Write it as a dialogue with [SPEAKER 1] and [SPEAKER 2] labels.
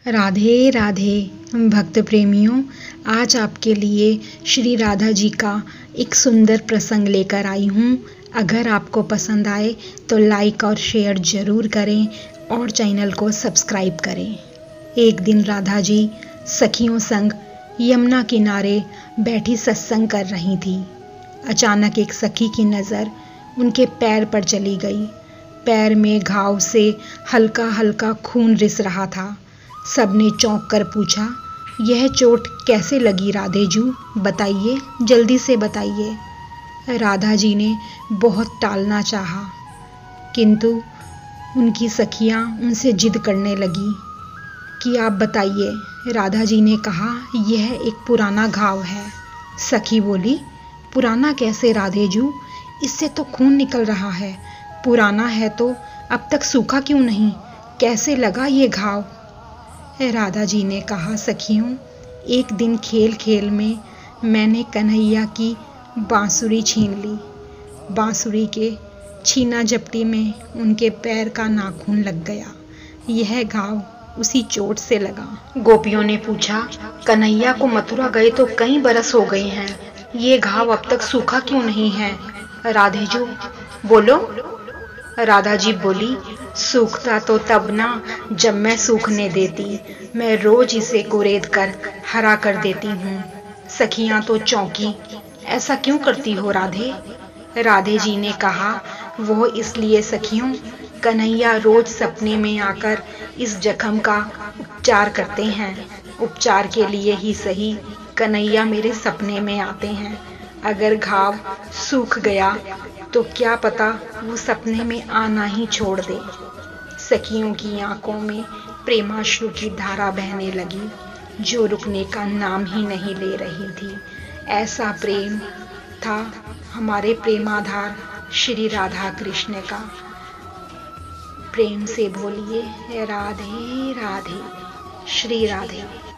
[SPEAKER 1] राधे राधे भक्त प्रेमियों, आज आपके लिए श्री राधा जी का एक सुंदर प्रसंग लेकर आई हूँ। अगर आपको पसंद आए तो लाइक और शेयर जरूर करें और चैनल को सब्सक्राइब करें। एक दिन राधा जी सखियों संग यमुना किनारे बैठी सत्संग कर रही थी। अचानक एक सखी की नज़र उनके पैर पर चली गई। पैर में घाव से हल्का हल्का खून रिस रहा था। सबने चौंक कर पूछा, यह चोट कैसे लगी राधेजू? बताइए, जल्दी से बताइए। राधा जी ने बहुत टालना चाहा, किंतु उनकी सखियां उनसे जिद करने लगी कि आप बताइए। राधा जी ने कहा, यह एक पुराना घाव है। सखी बोली, पुराना कैसे राधेजू? इससे तो खून निकल रहा है। पुराना है तो अब तक सूखा क्यों नहीं? कैसे लगा ये घाव? राधा जी ने कहा, सखियों, एक दिन खेल खेल में मैंने कन्हैया की बांसुरी छीन ली। बांसुरी के छीना झपटी में उनके पैर का नाखून लग गया। यह घाव उसी चोट से लगा। गोपियों ने पूछा, कन्हैया को मथुरा गए तो कई बरस हो गए हैं, ये घाव अब तक सूखा क्यों नहीं है? राधेजू बोलो। राधा जी बोली, सूखता तो तब ना जब मैं सूखने देती। मैं रोज इसे कुरेद कर हरा कर देती हूँ। सखियां तो चौंकी, ऐसा क्यों करती हो राधे? राधे जी ने कहा, वो इसलिए सखियों, कन्हैया रोज सपने में आकर इस जख्म का उपचार करते हैं। उपचार के लिए ही सही कन्हैया मेरे सपने में आते हैं। अगर घाव सूख गया तो क्या पता वो सपने में आना ही छोड़ दे। सखियों की आंखों में प्रेमाश्रु की धारा बहने लगी, जो रुकने का नाम ही नहीं ले रही थी। ऐसा प्रेम था हमारे प्रेमाधार श्री राधा कृष्ण का। प्रेम से बोलिए, राधे राधे, श्री राधे।